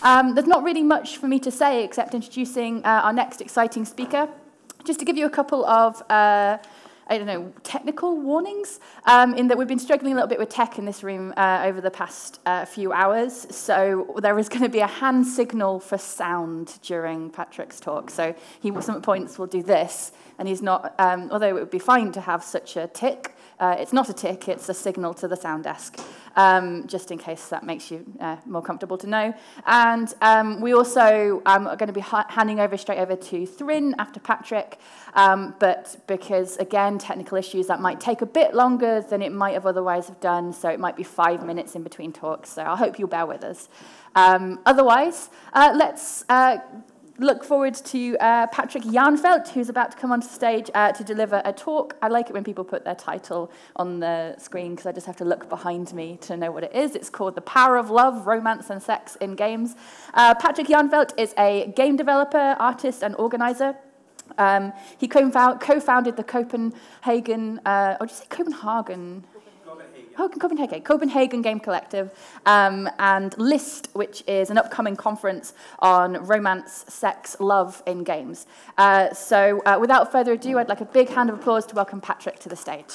There's not really much for me to say except introducing our next exciting speaker. Just to give you a couple of I don't know, technical warnings, in that we've been struggling a little bit with tech in this room over the past few hours. So there is going to be a hand signal for sound during Patrick's talk. So he, at some points, will do this, and he's not, although it would be fine to have such a tick, it's not a tick, it's a signal to the sound desk, just in case that makes you more comfortable to know. And we also are going to be handing over straight over to Thrin after Patrick, but because, again, technical issues, that might take a bit longer than it might have otherwise have done, so it might be 5 minutes in between talks, so I hope you'll bear with us. Otherwise, let's look forward to Patrick Jarnfelt, who's about to come onto stage to deliver a talk. I like it when people put their title on the screen because I just have to look behind me to know what it is. It's called The Power of Love, Romance and Sex in Games. Patrick Jarnfelt is a game developer, artist and organizer. He co-founded the Copenhagen, or did you say Copenhagen? Copenhagen Game Collective, and List, which is an upcoming conference on romance, sex, love in games. So without further ado, I'd like a big hand of applause to welcome Patrick to the stage.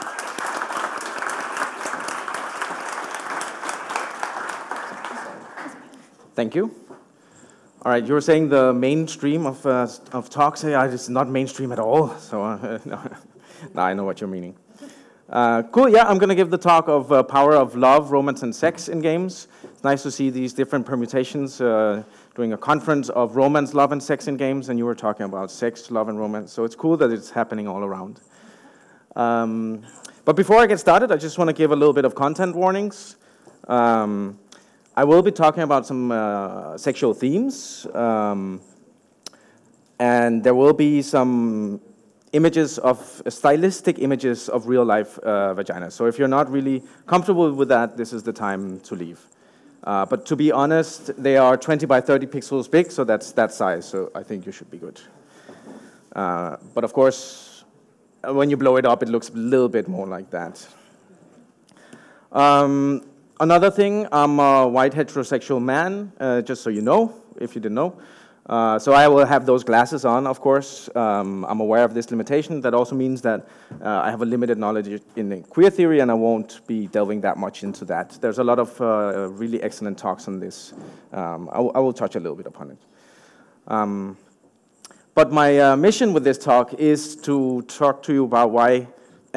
Thank you. All right, you were saying the mainstream of talks here is not mainstream at all, so no, I know what you're meaning. Cool, yeah, I'm going to give the talk of Power of Love, Romance, and Sex in Games. It's nice to see these different permutations doing a conference of romance, love, and sex in games, and you were talking about sex, love, and romance, so it's cool that it's happening all around. But before I get started, I just want to give a little bit of content warnings. I will be talking about some sexual themes, and there will be some stylistic images of real-life vaginas. So if you're not really comfortable with that, this is the time to leave. But to be honest, they are 20 by 30 pixels big, so that's that size, so I think you should be good. But of course, when you blow it up, it looks a little bit more like that. Another thing, I'm a white heterosexual man, just so you know, if you didn't know. So I will have those glasses on, of course. I'm aware of this limitation. That also means that I have a limited knowledge in queer theory, and I won't be delving that much into that. There's a lot of really excellent talks on this. I will touch a little bit upon it. But my mission with this talk is to talk to you about why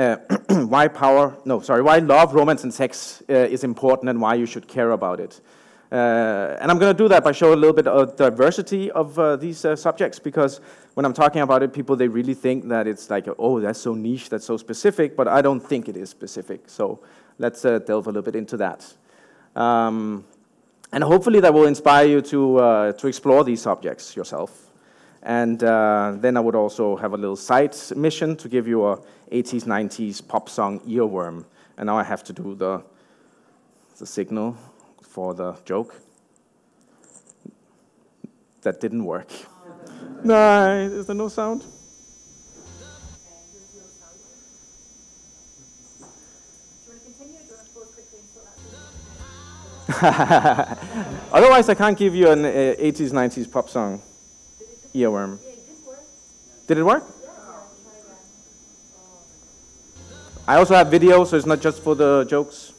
love, romance, and sex is important and why you should care about it. And I'm going to do that by showing a little bit of diversity of these subjects, because when I'm talking about it, people, they really think that it's like, oh, that's so niche, that's so specific, but I don't think it is specific. So let's delve a little bit into that. And hopefully that will inspire you to explore these subjects yourself. And then I would also have a little side mission to give you a 80s, 90s pop song earworm. And now I have to do the signal for the joke. That didn't work. No, is there no sound? Otherwise, I can't give you an 80s, 90s pop song earworm. Did it work? I also have video, so it's not just for the jokes.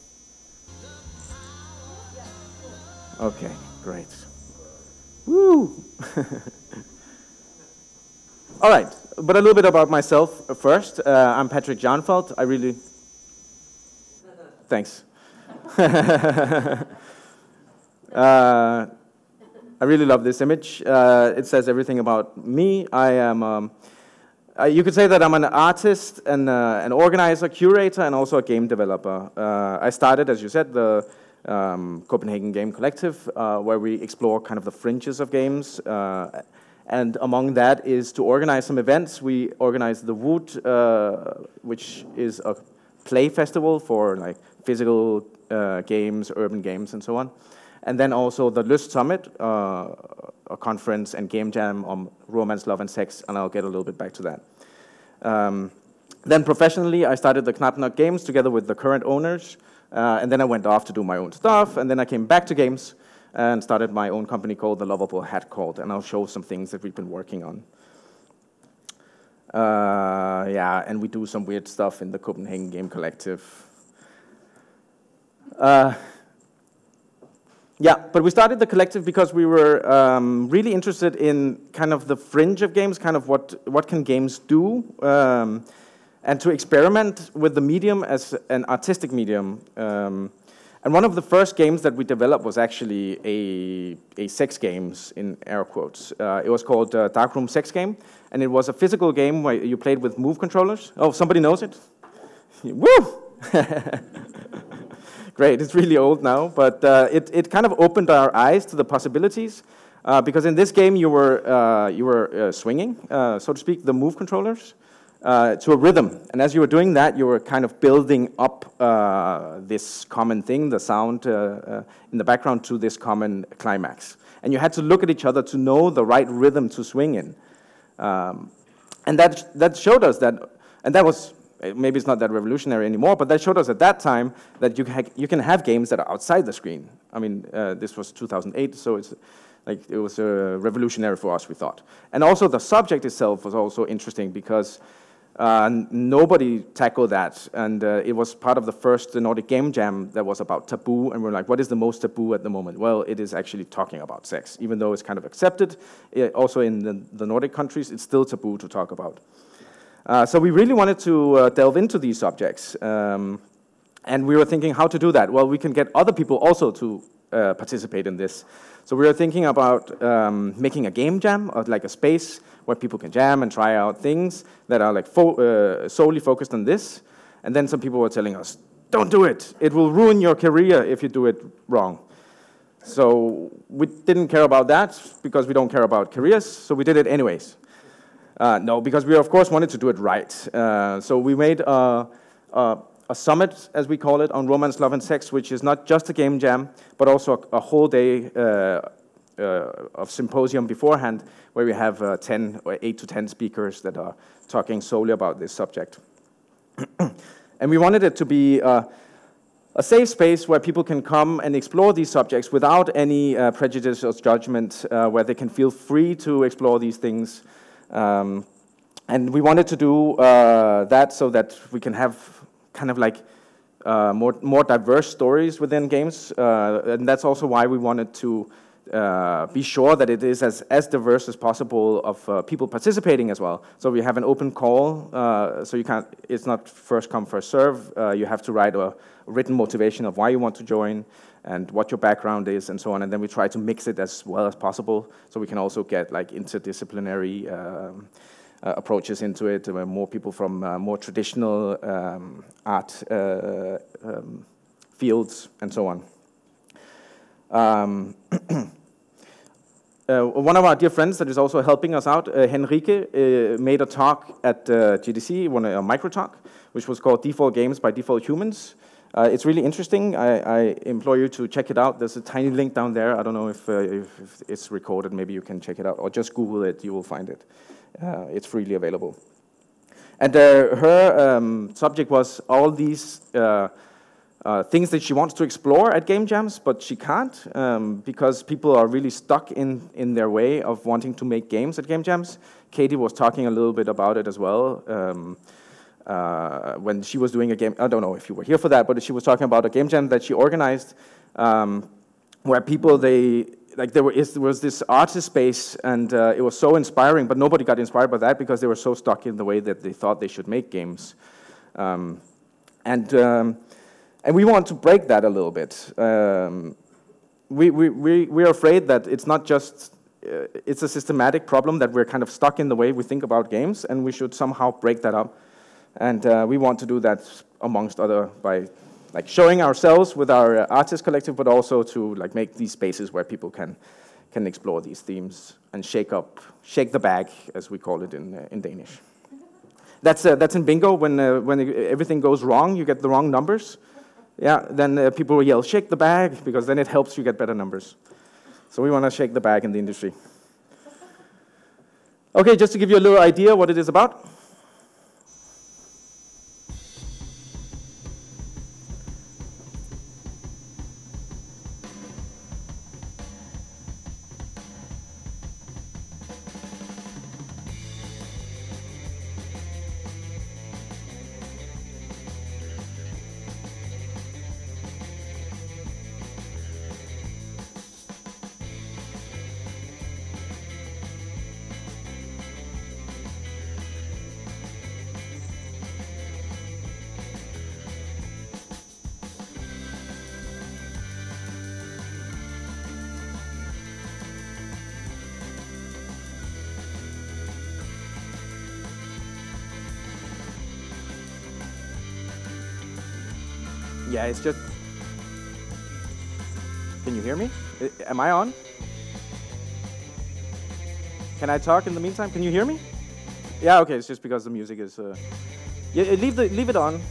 Okay, great. Woo! All right, but a little bit about myself first. I'm Patrick Jarnfelt. Thanks. I really love this image. It says everything about me. I am, you could say that I'm an artist and an organizer, curator, and also a game developer. I started, as you said, the Copenhagen Game Collective, where we explore kind of the fringes of games. And among that is to organize some events. We organize the Wood, which is a play festival for like physical games, urban games, and so on. And then also the Lyst Summit, a conference and game jam on romance, love, and sex, and I'll get a little bit back to that. Then professionally, I started the Knapnok Games together with the current owners, and then I went off to do my own stuff, and then I came back to games and started my own company called The Lovable Hat Cult, and I'll show some things that we've been working on. Yeah, and we do some weird stuff in the Copenhagen Game Collective. Yeah, but we started the collective because we were really interested in kind of the fringe of games, kind of what can games do, and to experiment with the medium as an artistic medium. And one of the first games that we developed was actually a sex games, in air quotes. It was called Darkroom Sex Game, and it was a physical game where you played with Move controllers. Oh, somebody knows it? Woo! Great, it's really old now, but it kind of opened our eyes to the possibilities, because in this game you were swinging, so to speak, the Move controllers to a rhythm, and as you were doing that, you were kind of building up this common thing, the sound in the background, to this common climax, and you had to look at each other to know the right rhythm to swing in, and that showed us that, and that was. Maybe it's not that revolutionary anymore, but that showed us at that time that you can have games that are outside the screen. I mean, this was 2008, so it was revolutionary for us, we thought. And also the subject itself was also interesting because nobody tackled that, and it was part of the first Nordic Game Jam that was about taboo, and we're like, what is the most taboo at the moment? Well, it is actually talking about sex. Even though it's kind of accepted, also in the Nordic countries, it's still taboo to talk about. So we really wanted to delve into these subjects, and we were thinking how to do that. Well, we can get other people also to participate in this. So we were thinking about making a game jam, or like a space where people can jam and try out things that are like solely focused on this. And then some people were telling us, don't do it. It will ruin your career if you do it wrong. So we didn't care about that because we don't care about careers, so we did it anyways. No, because we, of course, wanted to do it right. So we made a summit, as we call it, on romance, love, and sex, which is not just a game jam, but also a whole day of symposium beforehand, where we have 8 to 10 speakers that are talking solely about this subject. And we wanted it to be a safe space where people can come and explore these subjects without any prejudice or judgment, where they can feel free to explore these things. And we wanted to do that so that we can have kind of like more diverse stories within games, and that's also why we wanted to be sure that it is as diverse as possible of people participating as well. So we have an open call, so you can't. It's not first come first serve. You have to write a written motivation of why you want to join and what your background is and so on, and then we try to mix it as well as possible so we can also get like interdisciplinary approaches into it, more people from more traditional art fields and so on. One of our dear friends that is also helping us out, Henrike, made a talk at GDC, a micro talk, which was called Default Games by Default Humans. It's really interesting. I implore you to check it out. There's a tiny link down there. I don't know if it's recorded. Maybe you can check it out, or just Google it. You will find it. It's freely available. And her subject was all these things that she wants to explore at game jams, but she can't because people are really stuck in their way of wanting to make games at game jams. Katie was talking a little bit about it as well. When she was doing a game, I don't know if you were here for that, but she was talking about a game jam that she organized, where people there was this artist space, and it was so inspiring, but nobody got inspired by that because they were so stuck in the way that they thought they should make games, and we want to break that a little bit. We're afraid that it's not just. It's a systematic problem that we're kind of stuck in the way we think about games, and we should somehow break that up. And we want to do that amongst other by like showing ourselves with our artist collective, but also to like make these spaces where people can explore these themes and shake the bag, as we call it in Danish. That's in bingo. When everything goes wrong, you get the wrong numbers. Yeah, then people will yell, "Shake the bag," because then it helps you get better numbers. So we want to shake the bag in the industry. Okay, just to give you a little idea what it is about. Yeah, it's just... Can you hear me? Am I on? Can I talk in the meantime? Can you hear me? Yeah, okay, it's just because the music is... Yeah, leave it on.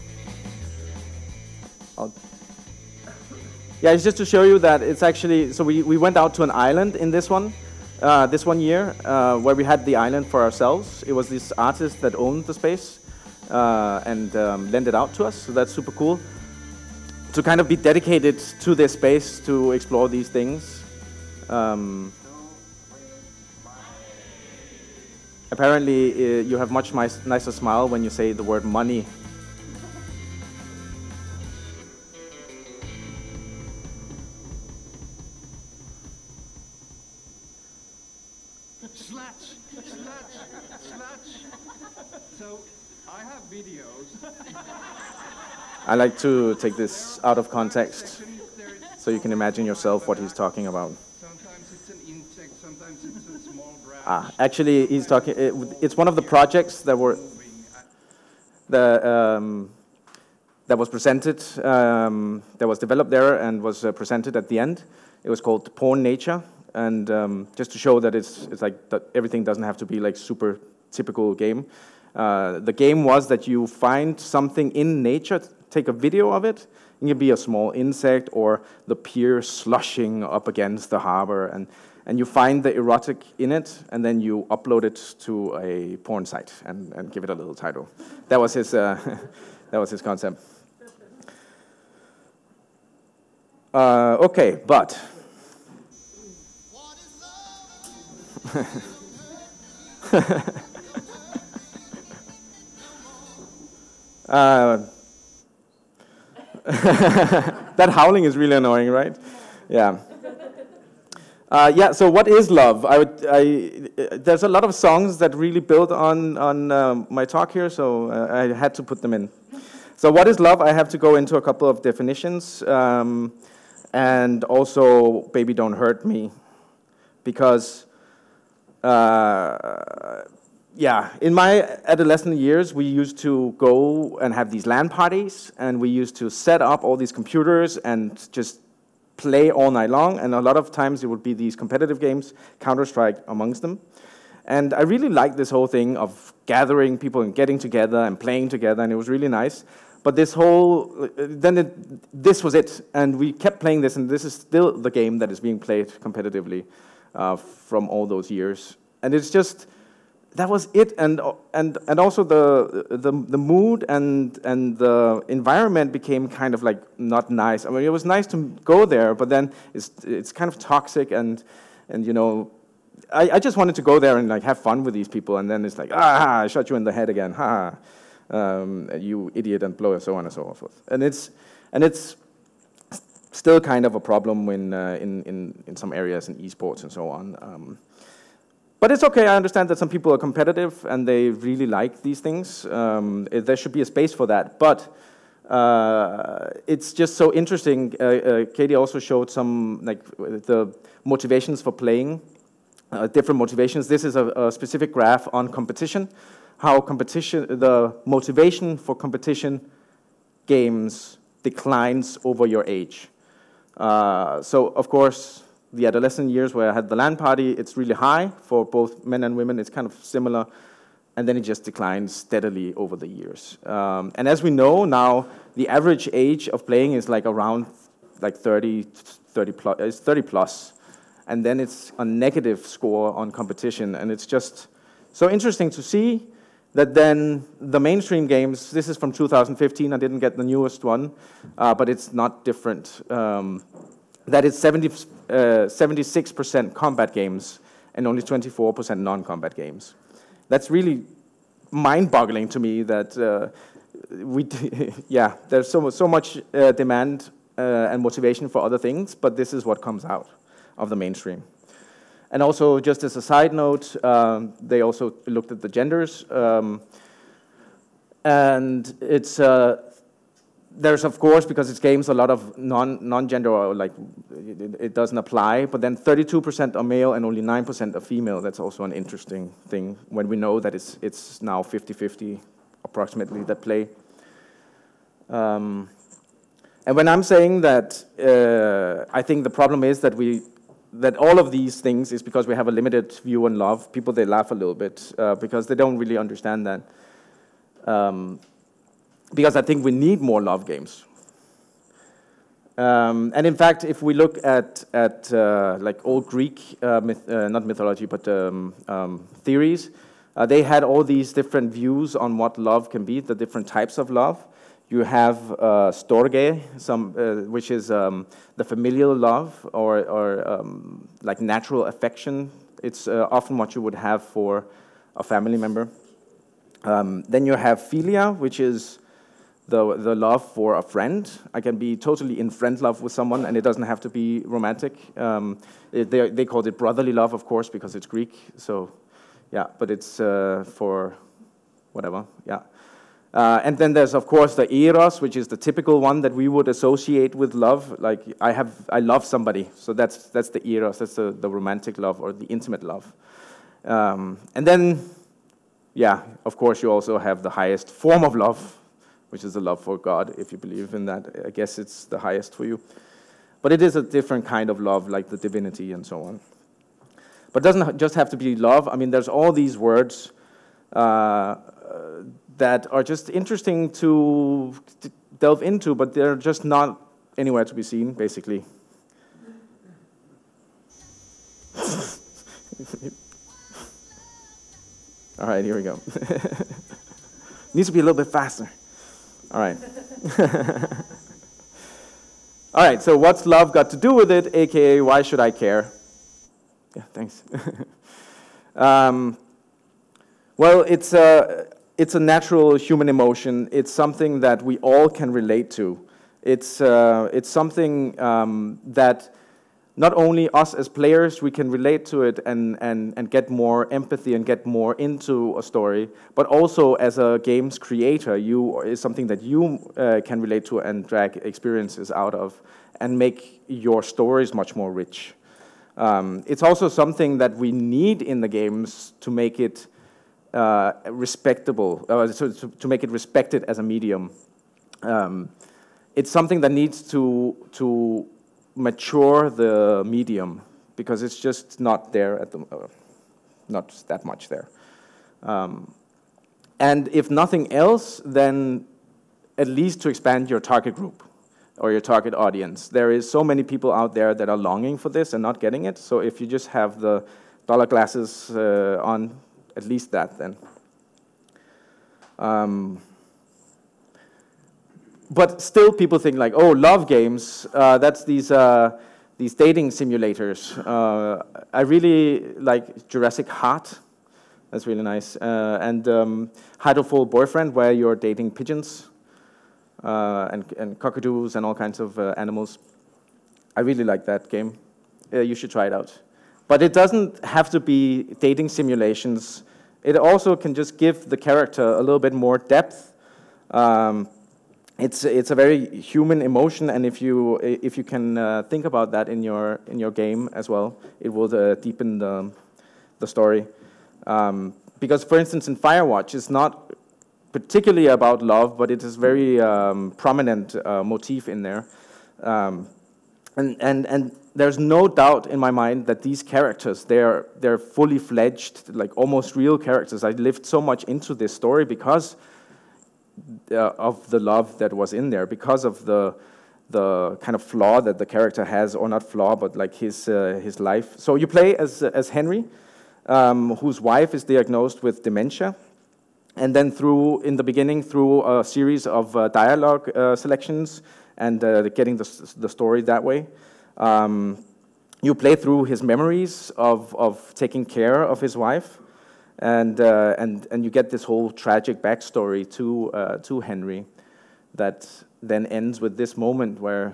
Yeah, it's just to show you that it's actually... So we went out to an island in this one year, where we had the island for ourselves. It was this artist that owned the space and lent it out to us, so that's super cool. To kind of be dedicated to this space to explore these things. Apparently, you have much nicer smile when you say the word money. Sludge. So, I have videos. I like to take this out of context, so you can imagine yourself what he's talking about. Sometimes it's an insect, sometimes it's a small branch. Actually, he's talking. It's one of the projects that were that was presented, that was developed there and was presented at the end. It was called Porn Nature, and just to show that it's like that everything doesn't have to be like super typical game. The game was that you find something in nature, take a video of it. It can be a small insect or the pier slushing up against the harbor, and you find the erotic in it, and then you upload it to a porn site and give it a little title. That was his that was his concept. Okay, but that howling is really annoying, right? Yeah. Yeah. So, what is love? There's a lot of songs that really build on my talk here, so I had to put them in. So, what is love? I have to go into a couple of definitions, and also, "Baby, Don't Hurt Me," because. Yeah, in my adolescent years, we used to go and have these LAN parties, and we used to set up all these computers and just play all night long, and a lot of times it would be these competitive games, Counter-Strike amongst them. And I really liked this whole thing of gathering people and getting together and playing together, and it was really nice. But this whole, this was it, and we kept playing this, and this is still the game that is being played competitively from all those years. And it's just, that was it, and also the mood and the environment became kind of like not nice. I mean, it was nice to go there, but then it's kind of toxic, and you know, I just wanted to go there and like have fun with these people, and then it's like, I shot you in the head again, you idiot, and blow, so on and so forth. And it's still kind of a problem when in some areas in esports and so on. But it's okay, I understand that some people are competitive and they really like these things. There should be a space for that. But it's just so interesting. Katie also showed some, like, the motivations for playing, different motivations. This is a specific graph on competition, how the motivation for competition games declines over your age. So, of course, the adolescent years where I had the LAN party, it's really high for both men and women. It's kind of similar. And then it just declines steadily over the years. And as we know now, the average age of playing is like around like 30 plus. It's 30 plus. And then it's a negative score on competition. And it's just so interesting to see that then the mainstream games, this is from 2015, I didn't get the newest one, but it's not different. That is 76% combat games and only 24% non-combat games. That's really mind-boggling to me that yeah, there's so much demand and motivation for other things, but this is what comes out of the mainstream. And also, just as a side note, they also looked at the genders, and it's there's, of course, because it's games, a lot of non-gender, or like it doesn't apply, but then 32% are male and only 9% are female. That's also an interesting thing when we know that it's now 50-50 approximately that play. And when I'm saying that, I think the problem is that that all of these things is because we have a limited view on love. People, they laugh a little bit because they don't really understand that. Because I think we need more love games. And in fact, if we look at like old Greek, not mythology, but theories, they had all these different views on what love can be, the different types of love. You have storge, which is the familial love or like natural affection. It's often what you would have for a family member. Then you have philia, which is the love for a friend. I can be totally in friend love with someone, and it doesn't have to be romantic. They called it brotherly love, of course, because it's Greek. So, yeah, but it's for whatever, yeah. And then there's, of course, the eros, which is the typical one that we would associate with love. Like, I love somebody, so that's the eros, that's the romantic love or the intimate love. And then, yeah, of course, you also have the highest form of love, which is the love for God, if you believe in that. I guess it's the highest for you. But it is a different kind of love, like the divinity and so on. But it doesn't just have to be love. I mean, there's all these words that are just interesting to delve into, but they're just not anywhere to be seen, basically. All right, here we go. Needs to be a little bit faster. All right. All right, so what's love got to do with it, aka why should I care? Yeah, thanks. Well, it's a natural human emotion. It's something that we all can relate to. It's something that not only us as players, we can relate to it and get more empathy and get more into a story, but also as a game's creator, is something that you can relate to and drag experiences out of and make your stories much more rich. It's also something that we need in the games to make it respectable, to make it respected as a medium. It's something that needs to mature the medium because it's just not there at the not that much there. And if nothing else, then at least to expand your target group or your target audience. There is so many people out there that are longing for this and not getting it. So if you just have the dollar glasses on, at least that then. But still people think like, oh, love games, that's these dating simulators. I really like Jurassic Heart. That's really nice. And Hydrophile Boyfriend, where you're dating pigeons and cockadoos and all kinds of animals. I really like that game. You should try it out. But it doesn't have to be dating simulations. It also can just give the character a little bit more depth. It's a very human emotion, and if you can think about that in your game as well, it will deepen the story. Because, for instance, in Firewatch, it's not particularly about love, but it is very prominent motif in there. And there's no doubt in my mind that these characters, they're fully fledged, like almost real characters. I lived so much into this story because of the love that was in there, because of the kind of flaw that the character has, or not flaw, but like his life. So you play as Henry, whose wife is diagnosed with dementia, and then in the beginning through a series of dialogue selections and getting the story that way. You play through his memories of taking care of his wife. And you get this whole tragic backstory to Henry that then ends with this moment where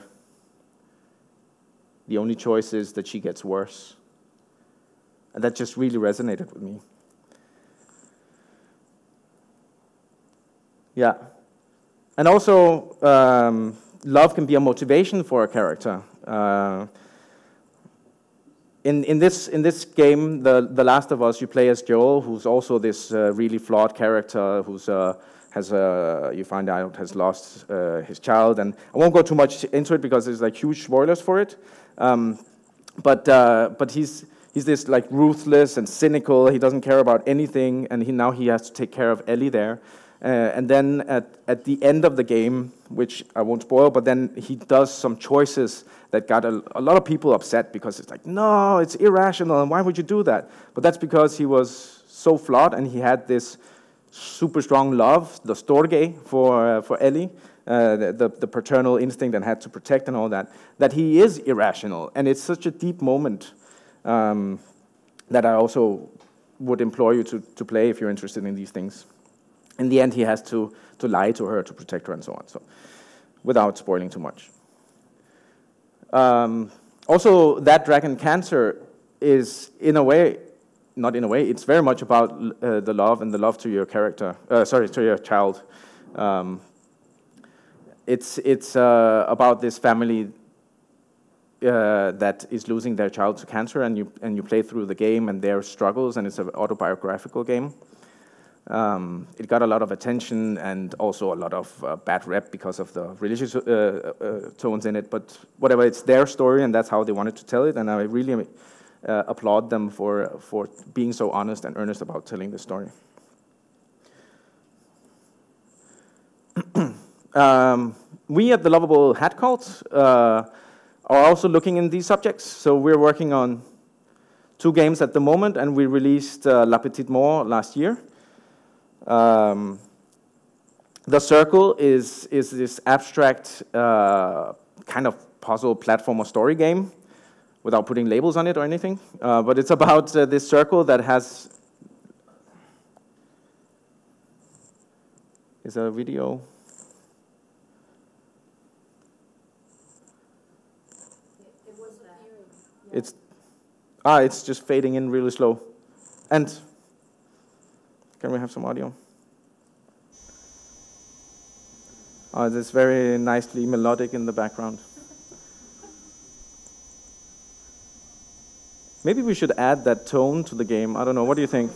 the only choice is that she gets worse. And that just really resonated with me. Yeah. And also, love can be a motivation for a character. In this game, The Last of Us, you play as Joel, who's also this really flawed character, who's has you find out has lost his child, and I won't go too much into it because there's like huge spoilers for it. But he's this like ruthless and cynical. He doesn't care about anything, and now he has to take care of Ellie there. And then at the end of the game, which I won't spoil, but then he does some choices that got a lot of people upset because it's like, no, it's irrational, and why would you do that? But that's because he was so flawed, and he had this super strong love, the storge for Ellie, the paternal instinct and had to protect and all that, that he is irrational. And it's such a deep moment that I also would implore you to play if you're interested in these things. In the end, he has to lie to her to protect her and so on, so without spoiling too much. Also, That Dragon Cancer is, in a way, not in a way, it's very much about the love and the love to your character, to your child. It's about this family that is losing their child to cancer, and you play through the game and their struggles, and it's an autobiographical game. It got a lot of attention and also a lot of bad rep because of the religious tones in it, but whatever, it's their story and that's how they wanted to tell it, and I really applaud them for being so honest and earnest about telling the story. We at the Lovable Hat Cult are also looking in these subjects, so we're working on 2 games at the moment, and we released La Petite Mort last year. The Circle is this abstract kind of puzzle platformer story game without putting labels on it or anything. But it's about this circle that has... Is there a video? It's just fading in really slow. And can we have some audio? It's very nicely melodic in the background. Maybe we should add that tone to the game. I don't know. What do you think?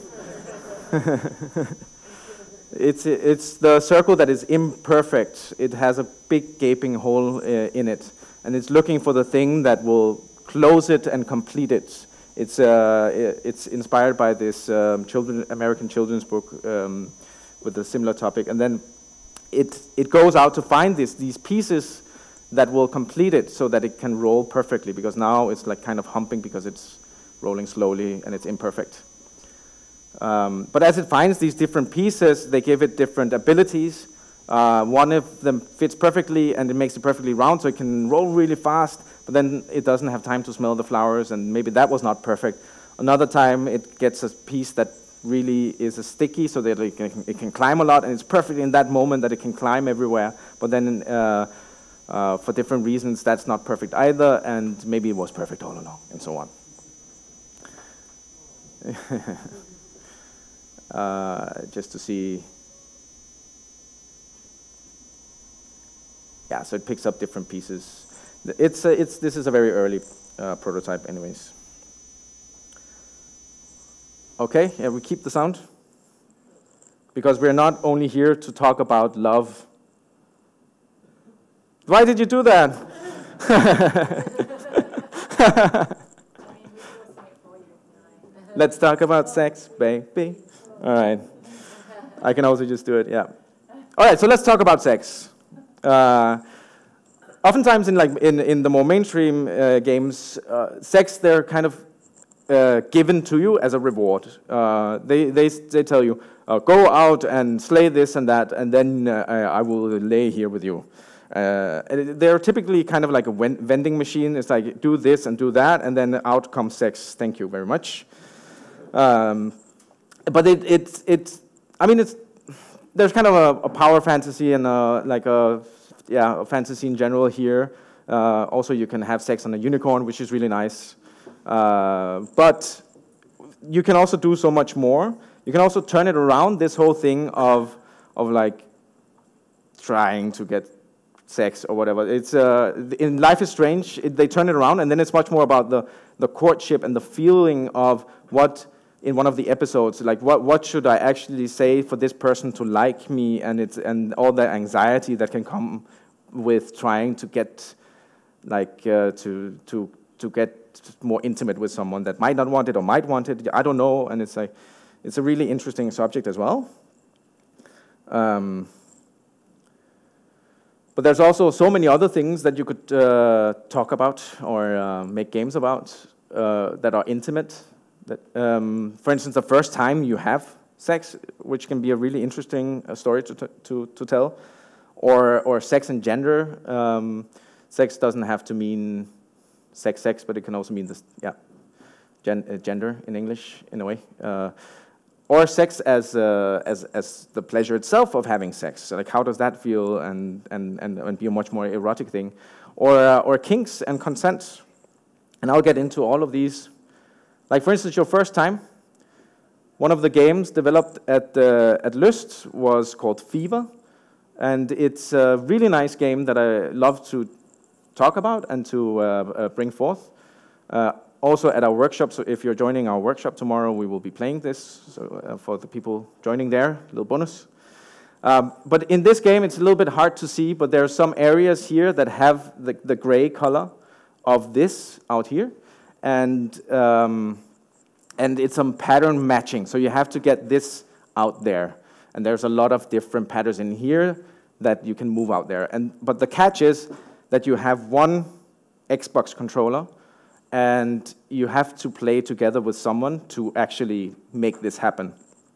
It's the circle that is imperfect. It has a big gaping hole in it, and it's looking for the thing that will close it and complete it. It's inspired by this American children's book with a similar topic, and then it goes out to find these pieces that will complete it so that it can roll perfectly, because now it's like kind of humping because it's rolling slowly and it's imperfect. But as it finds these different pieces, they give it different abilities. One of them fits perfectly and it makes it perfectly round so it can roll really fast, but then it doesn't have time to smell the flowers, and maybe that was not perfect. Another time it gets a piece that really is a sticky so that it can climb a lot, and it's perfect in that moment that it can climb everywhere, but then for different reasons that's not perfect either, and maybe it was perfect all along, and so on. Just to see. Yeah, so it picks up different pieces. This is a very early prototype anyways. Okay, yeah, we keep the sound. Because we're not only here to talk about love. Why did you do that? Let's talk about sex, baby. All right. I can also just do it, yeah. All right, so let's talk about sex. Oftentimes in the more mainstream games, sex, they're kind of given to you as a reward. They tell you, go out and slay this and that, and then I will lay here with you. They're typically kind of like a vending machine. It's like, do this and do that, and then out comes sex. Thank you very much. But there's kind of a power fantasy and a fantasy in general here. Also, you can have sex on a unicorn, which is really nice. But you can also do so much more. You can also turn it around, this whole thing of like trying to get sex or whatever. It's in Life is Strange, they turn it around, and then it's much more about the courtship and the feeling of what in one of the episodes, like what should I actually say for this person to like me, and all the anxiety that can come with trying to get like to get more intimate with someone that might not want it or might want it. I don't know, and it's like it's a really interesting subject as well. But there's also so many other things that you could talk about or make games about that are intimate. That, for instance, the first time you have sex, which can be a really interesting story to tell, or sex and gender. Sex doesn't have to mean sex, but it can also mean this, gender in English in a way. Or sex as the pleasure itself of having sex. So like, how does that feel, and be a much more erotic thing, or kinks and consent. And I'll get into all of these. Like for instance, your first time. One of the games developed at Lust was called Fever, and it's a really nice game that I love to talk about and to bring forth. Also at our workshop, so if you're joining our workshop tomorrow, we will be playing this, so for the people joining there, a little bonus. But in this game, it's a little bit hard to see, but there are some areas here that have the gray color of this out here, and it's some pattern matching, so you have to get this out there. And there's a lot of different patterns in here that you can move out there. But the catch is that you have one Xbox controller, and you have to play together with someone to actually make this happen.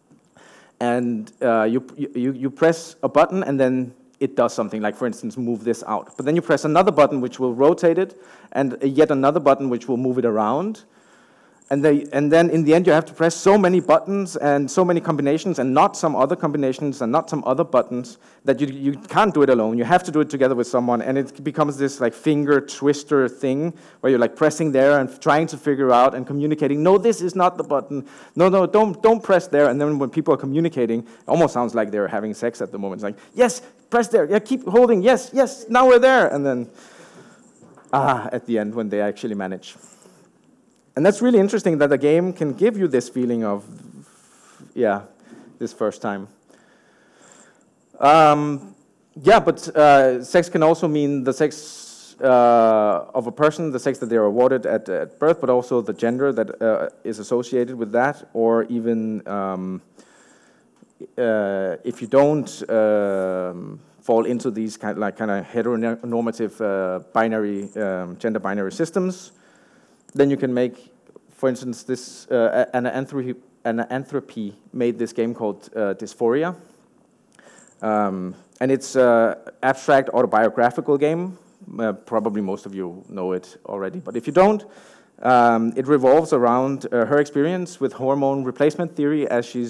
And you press a button, and then it does something, like for instance, move this out. But then you press another button which will rotate it, and yet another button which will move it around. And then in the end, you have to press so many buttons and so many combinations, and not some other combinations and not some other buttons, that you can't do it alone. You have to do it together with someone, and it becomes this like finger twister thing where you're like pressing there and trying to figure out and communicating. No, this is not the button. No, don't press there. And then when people are communicating, it almost sounds like they're having sex at the moment. It's like, yes, press there. Yeah, keep holding. Yes, now we're there. And then at the end when they actually manage. And that's really interesting that a game can give you this feeling of, this first time. But sex can also mean the sex of a person, the sex that they're awarded at birth, but also the gender that is associated with that, or even if you don't fall into these kind of heteronormative binary gender binary systems, then you can make, for instance, this Anthropy made this game called Dysphoria, and it's an abstract autobiographical game. Probably most of you know it already, but if you don't, it revolves around her experience with hormone replacement theory as she's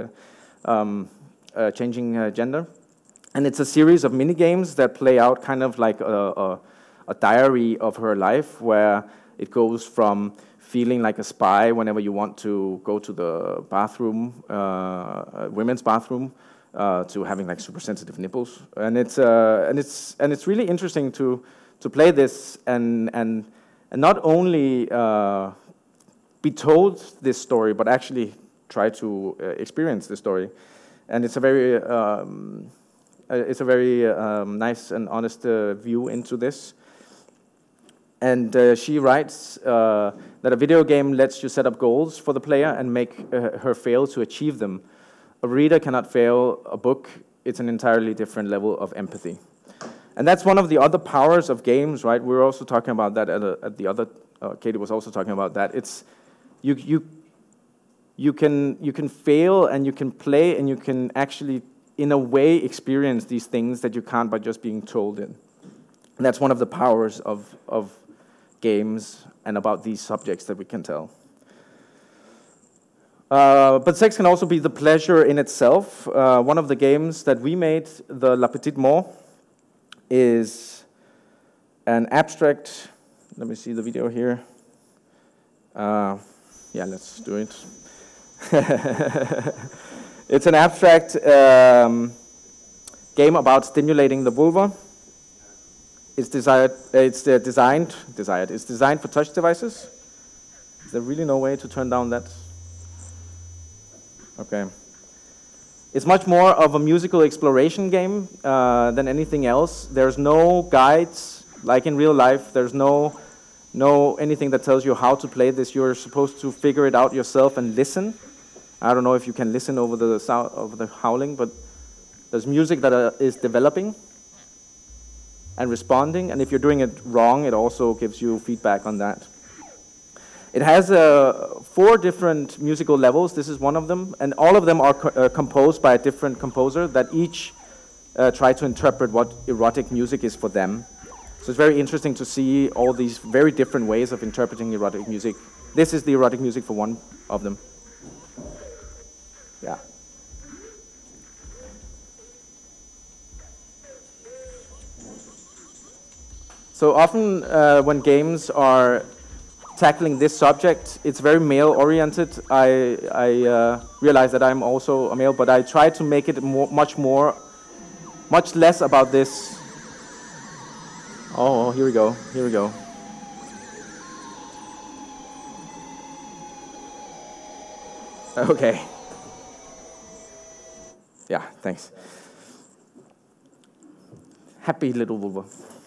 changing gender, and it's a series of mini games that play out kind of like a diary of her life, where it goes from feeling like a spy whenever you want to go to the bathroom, women's bathroom, to having like super sensitive nipples, and it's really interesting to play this and not only be told this story, but actually try to experience this story, and it's a very nice and honest view into this. And she writes that a video game lets you set up goals for the player and make her fail to achieve them. A reader cannot fail a book. It's an entirely different level of empathy. And that's one of the other powers of games, right? We were also talking about that at the other, Katie was also talking about that. It's, you can fail and you can play and you can actually, in a way, experience these things that you can't by just being told in. And that's one of the powers of games and about these subjects that we can tell. But sex can also be the pleasure in itself. One of the games that we made, the La Petite Mort, is an abstract, let me see the video here. Let's do it. It's an abstract game about stimulating the vulva. It's designed for touch devices. Is there really no way to turn down that? Okay. It's much more of a musical exploration game than anything else. There's no guides, like in real life. There's no anything that tells you how to play this. You're supposed to figure it out yourself and listen. I don't know if you can listen over the sound of the howling, but there's music that is developing and responding, and if you're doing it wrong, it also gives you feedback on that. It has 4 different musical levels. This is one of them, and all of them are composed by a different composer that each try to interpret what erotic music is for them. So it's very interesting to see all these very different ways of interpreting erotic music. This is the erotic music for one of them. Yeah. So often when games are tackling this subject, it's very male-oriented. I realize that I'm also a male, but I try to make it much less about this. Oh, here we go, here we go. Okay. Yeah, thanks. Happy little vulva.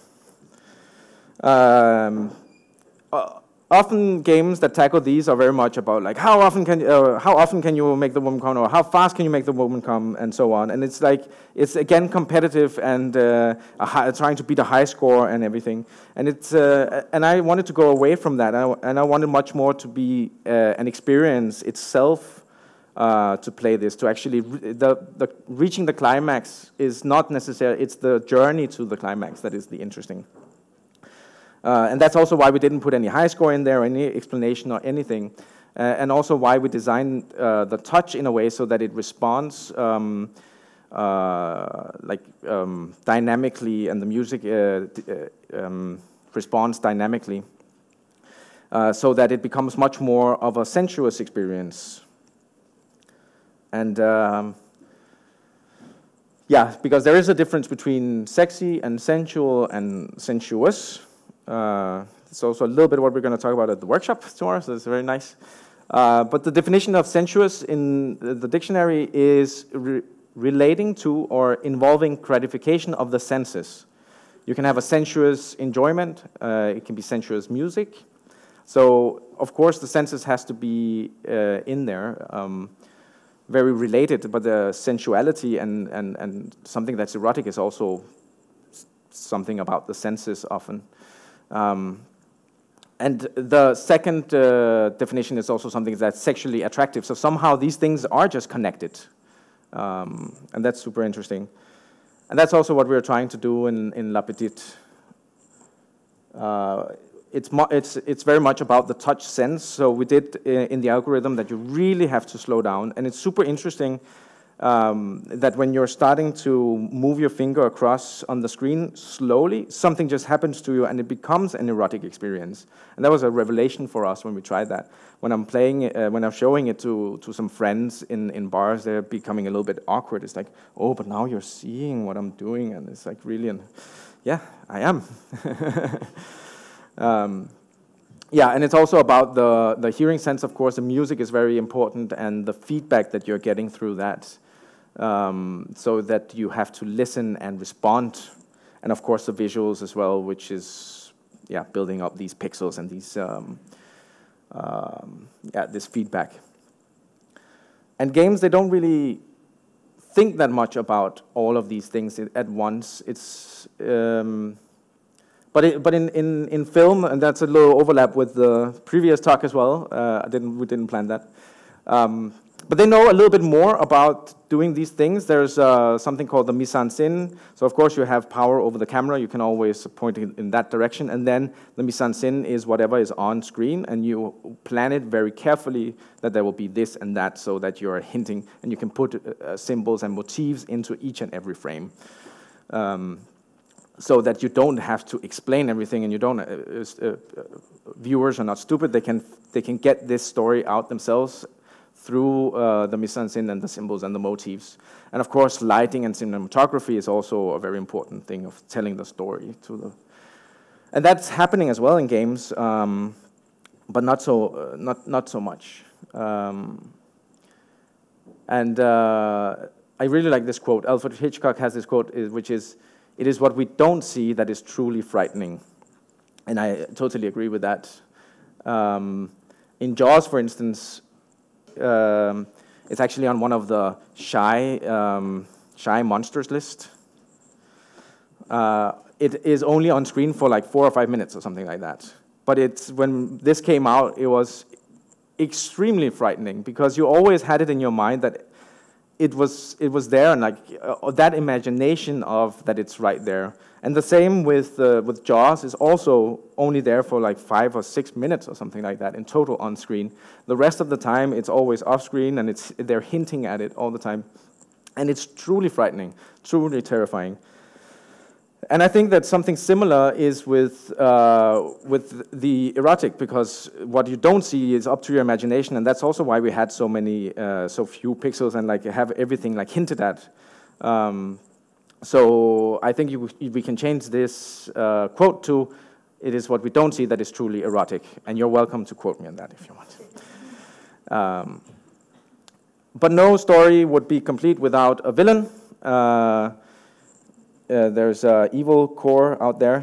Often games that tackle these are very much about like how often can you make the woman come, or how fast can you make the woman come, and so on. And it's like it's again competitive and trying to beat a high score and everything. And it's and I wanted to go away from that, and I wanted much more to be an experience itself to play this. To actually reaching the climax is not necessary. It's the journey to the climax that is the interesting. And that's also why we didn't put any high score in there, or any explanation or anything. And also why we designed the touch in a way so that it responds dynamically, and the music responds dynamically, so that it becomes much more of a sensuous experience. And yeah, because there is a difference between sexy and sensual and sensuous. It's also a little bit what we're going to talk about at the workshop tomorrow, so it's very nice. But the definition of sensuous in the dictionary is relating to or involving gratification of the senses. You can have a sensuous enjoyment, it can be sensuous music. So, of course, the senses has to be in there, very related, but the sensuality and something that's erotic is also something about the senses often. And the second definition is also something that's sexually attractive. So somehow these things are just connected. And that's super interesting. And that's also what we're trying to do in La Petite. It's very much about the touch sense. So we did in the algorithm that you really have to slow down. And it's super interesting that when you're starting to move your finger across on the screen slowly, something just happens to you and it becomes an erotic experience. And that was a revelation for us when we tried that. When I'm playing, when I'm showing it to some friends in bars, they're becoming a little bit awkward. It's like, oh, but now you're seeing what I'm doing, and it's like really, yeah, I am. Yeah, and it's also about the hearing sense, of course. The music is very important, and the feedback that you're getting through that. So that you have to listen and respond. And of course the visuals as well, which is, yeah, building up these pixels and these, this feedback. And games, they don't really think that much about all of these things at once. It's, but in film, and that's a little overlap with the previous talk as well, we didn't plan that. But they know a little bit more about doing these things. There's something called the mise-en-scène. So of course you have power over the camera. You can always point it in that direction. And then the mise-en-scène is whatever is on screen, and you plan it very carefully that there will be this and that, so that you're hinting, and you can put symbols and motifs into each and every frame. So that you don't have to explain everything, and you don't. Viewers are not stupid. They can get this story out themselves through the mise-en-scène and the symbols and the motifs. And of course, lighting and cinematography is also a very important thing of telling the story to the. And that's happening as well in games, but not so much. And I really like this quote. Alfred Hitchcock has this quote, which is, "It is what we don't see that is truly frightening." And I totally agree with that. In Jaws, for instance, it's actually on one of the shy monsters list. It is only on screen for like 4 or 5 minutes or something like that. But when this came out, it was extremely frightening because you always had it in your mind that it was there, and like that imagination of that it's right there. And the same with Jaws is also only there for like 5 or 6 minutes or something like that in total on screen. The rest of the time it's always off screen, and they're hinting at it all the time, and it's truly frightening, truly terrifying. And I think that something similar is with the erotic, because what you don't see is up to your imagination, and that's also why we had so few pixels and like have everything like hinted at. So I think we can change this quote to, "It is what we don't see that is truly erotic," and you're welcome to quote me on that if you want. But no story would be complete without a villain. There's an evil core out there.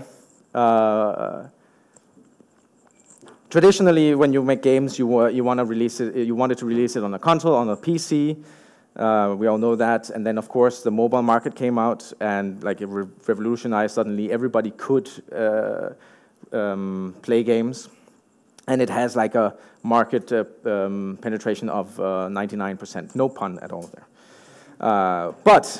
Traditionally, when you make games, you want to release it. You wanted to release it on a console, on a PC. We all know that. And then, of course, the mobile market came out, and like it revolutionized. Suddenly, everybody could play games, and it has like a market penetration of 99%. No pun at all there. But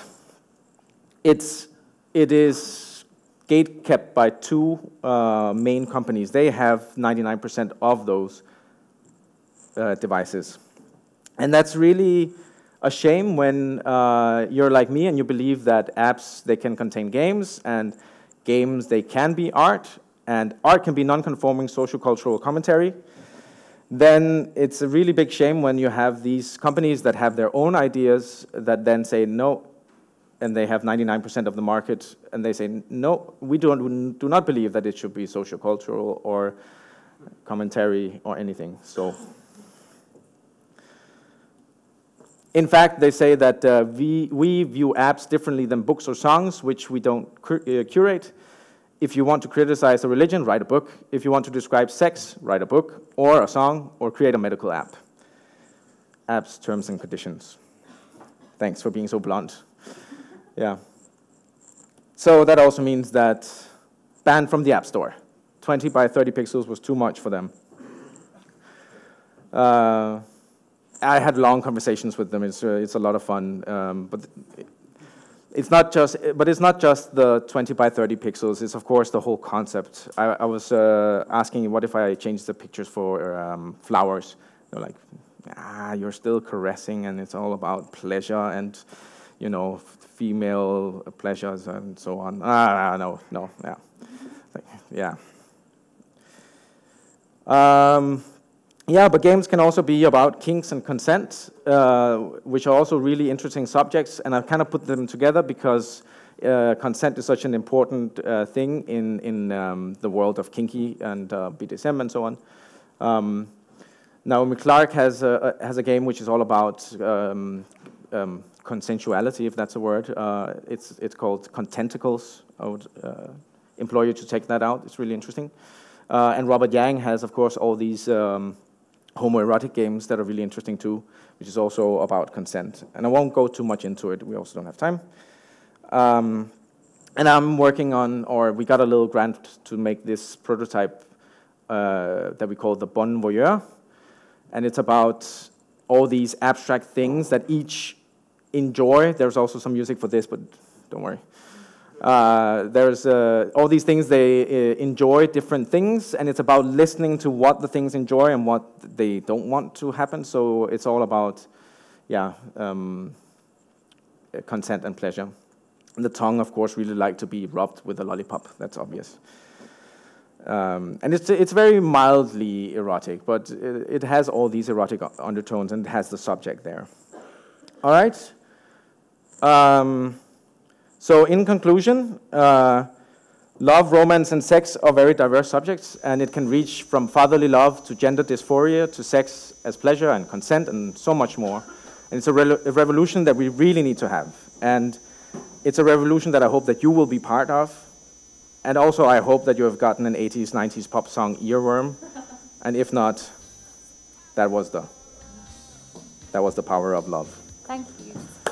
it is gate-kept by two main companies. They have 99% of those devices. And that's really a shame when you're like me and you believe that apps, they can contain games, and games, they can be art, and art can be non-conforming social cultural commentary. Then it's a really big shame when you have these companies that have their own ideas that then say no, and they have 99% of the market, and they say, no, we do not believe that it should be sociocultural or commentary or anything. So, in fact, they say that we view apps differently than books or songs, which we don't curate. If you want to criticize a religion, write a book. If you want to describe sex, write a book, or a song, or create a medical app. Apps, terms, and conditions. Thanks for being so blunt. Yeah. So that also means that banned from the App Store. 20 by 30 pixels was too much for them. I had long conversations with them. It's a lot of fun, but it's not just the 20 by 30 pixels. It's of course the whole concept. I was asking, what if I change the pictures for flowers? They're like, you're still caressing, and it's all about pleasure and, you know, female pleasures and so on. No, yeah. Yeah. Yeah, but games can also be about kinks and consent, which are also really interesting subjects, and I've kind of put them together because consent is such an important thing in the world of kinky and BDSM and so on. Naomi Clark has a game which is all about consensuality, if that's a word. It's called Contentacles. I would implore you to check that out. It's really interesting. And Robert Yang has, of course, all these homoerotic games that are really interesting too, which is also about consent. And I won't go too much into it. We also don't have time. And I'm working on, or we got a little grant to make this prototype that we call the Bon Voyeur. And it's about all these abstract things that each enjoy. There's also some music for this, but don't worry. There's all these things, they enjoy different things, and it's about listening to what the things enjoy and what they don't want to happen. So it's all about, yeah, consent and pleasure. And the tongue, of course, really like to be rubbed with a lollipop. That's obvious. And it's very mildly erotic, but it has all these erotic undertones, and it has the subject there. All right. So in conclusion, love, romance, and sex are very diverse subjects, and it can reach from fatherly love to gender dysphoria to sex as pleasure and consent and so much more. And it's a revolution that we really need to have. And it's a revolution that I hope that you will be part of. And also I hope that you have gotten an 80s, 90s pop song earworm. And if not, that was the power of love. Thank you.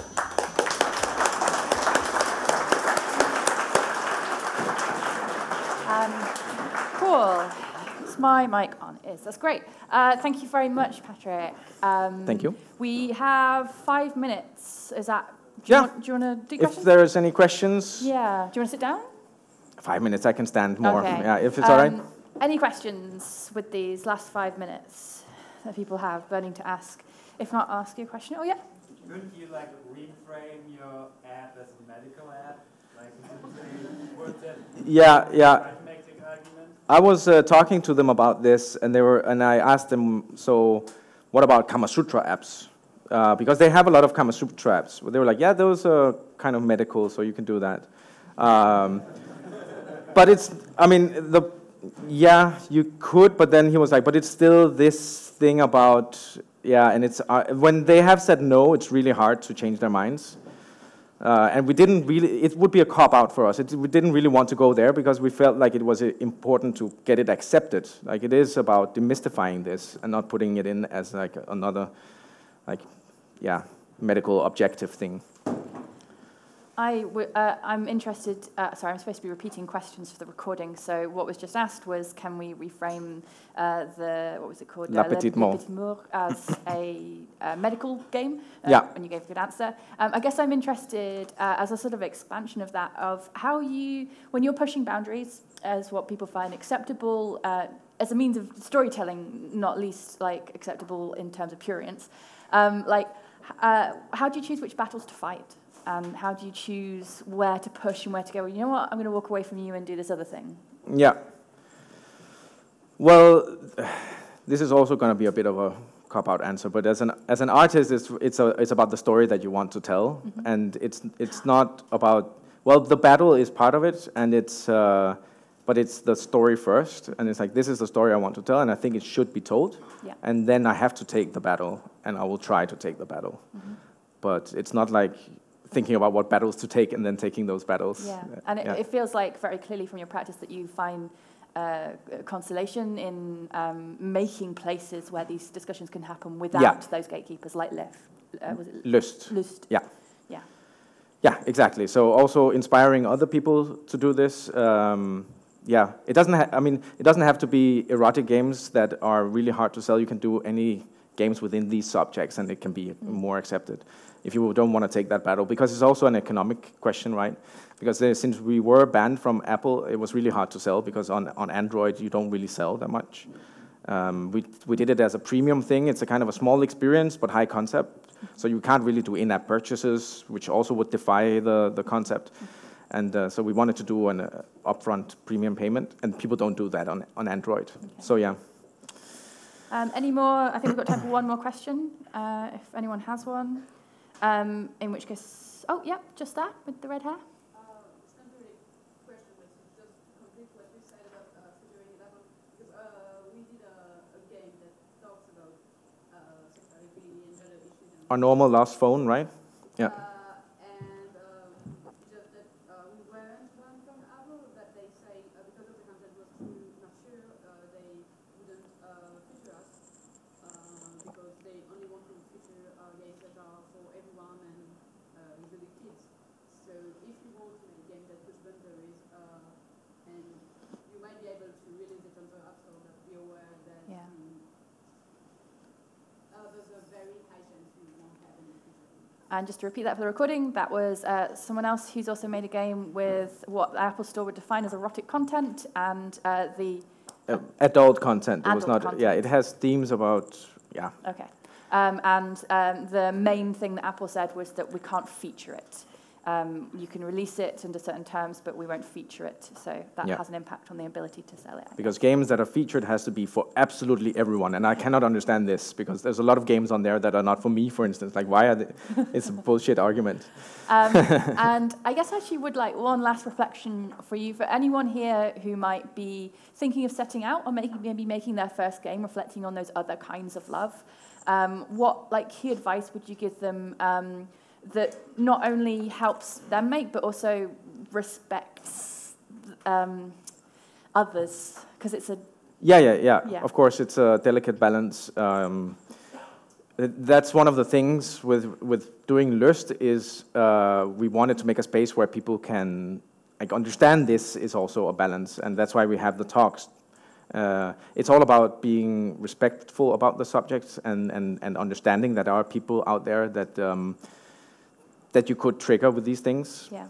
Cool. Is my mic on? It is. That's great. Thank you very much, Patrick. Thank you. We have 5 minutes. Is that? Do you want to do questions? If there's any questions. Yeah. Do you want to sit down? 5 minutes, I can stand more. Okay. Yeah, if it's all right. Any questions with these last 5 minutes that people have burning to ask? If not, ask you a question. Oh, yeah. Couldn't you like reframe your ad as a medical ad? Like, yeah. pragmatic argument? I was talking to them about this, and I asked them, so what about Kama Sutra apps? Because they have a lot of Kama Sutra apps. They were like, yeah, those are kind of medical, so you can do that. But it's, I mean, yeah, you could, but then he was like, but it's still this thing about, yeah, and it's, when they have said no, it's really hard to change their minds. And we didn't really, it would be a cop-out for us. We didn't really want to go there because we felt like it was important to get it accepted. Like, it is about demystifying this and not putting it in as like another, like, yeah, medical objective thing. I'm interested, sorry, I'm supposed to be repeating questions for the recording, so what was just asked was, can we reframe what was it called? La Petite Mort as a medical game? Yeah. And you gave a good answer. I guess I'm interested, as a sort of expansion of that, of how when you're pushing boundaries as what people find acceptable, as a means of storytelling, not least like acceptable in terms of prurience, how do you choose which battles to fight? And how do you choose where to push and where to go? You know what? I'm going to walk away from you and do this other thing. Yeah. Well, this is also going to be a bit of a cop-out answer, but as an artist, it's about the story that you want to tell, and it's not about, well, the battle is part of it, and but it's the story first, and it's like, this is the story I want to tell, and I think it should be told, and then I have to take the battle, and I will try to take the battle, but it's not like thinking about what battles to take and then taking those battles. Yeah, and it feels like very clearly from your practice that you find consolation in making places where these discussions can happen without those gatekeepers, like Lust. Yeah. Yeah. Yeah, exactly. So also inspiring other people to do this. Yeah, it doesn't have to be erotic games that are really hard to sell. You can do any games within these subjects, and it can be more accepted if you don't want to take that battle, because it's also an economic question, right? Because since we were banned from Apple, it was really hard to sell, because on Android you don't really sell that much. We did it as a premium thing. It's a kind of a small experience, but high concept. So you can't really do in-app purchases, which also would defy the concept. And so we wanted to do an upfront premium payment, and people don't do that on Android. Okay. So yeah. Any more? I think we've got time for one more question, if anyone has one. In which case, oh yeah, just that with the red hair. It's not really a question, but it's just to complete what you said about February 11, because we did a game that talks about sexuality and gender issues. Our normal last phone, right? Yeah. Just that we weren't banned from Apple, but they say because of the content was too mature, they wouldn't feature us because they only want to feature games that are for everyone and usually kids. So if you want to make a game that puts boundaries, and you might be able to release it on the App Store, but be aware that there's a very high chance you won't have any feature. And just to repeat that for the recording, that was someone else who's also made a game with what the Apple Store would define as erotic content and the adult content. Adult it was not. content. Yeah, it has themes about. Yeah. Okay. The main thing that Apple said was that we can't feature it. you can release it under certain terms, but we won't feature it. So that has an impact on the ability to sell it. Because games that are featured has to be for absolutely everyone, and I cannot understand this, because there's a lot of games on there that are not for me, for instance. Like, why are they? It's a bullshit argument. And I guess I actually would like one last reflection for you, for anyone here who might be thinking of setting out or maybe making their first game, reflecting on those other kinds of love. What key advice would you give them that not only helps them make, but also respects others? Because it's a... Yeah. Of course, it's a delicate balance. That's one of the things with doing Lust is we wanted to make a space where people can understand this is also a balance, and that's why we have the talks. It's all about being respectful about the subjects and understanding that there are people out there that that you could trigger with these things. Yeah.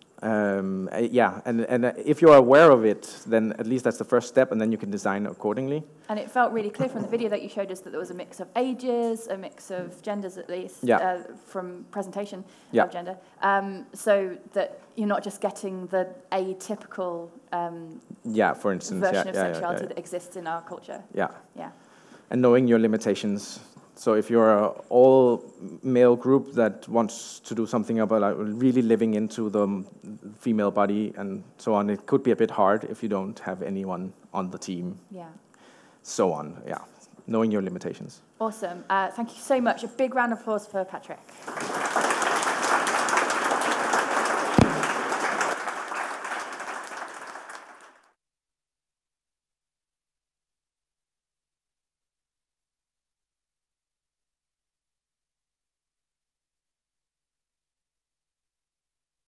And if you're aware of it, then at least that's the first step, and then you can design accordingly. And it felt really clear from the video that you showed us that there was a mix of ages, a mix of genders at least, from presentation of gender, so that you're not just getting the atypical for instance, version of sexuality that exists in our culture. Yeah. And knowing your limitations. So if you're an all-male group that wants to do something about really living into the female body and so on, it could be a bit hard if you don't have anyone on the team. Yeah. So on, knowing your limitations. Awesome. Thank you so much. A big round of applause for Patrick.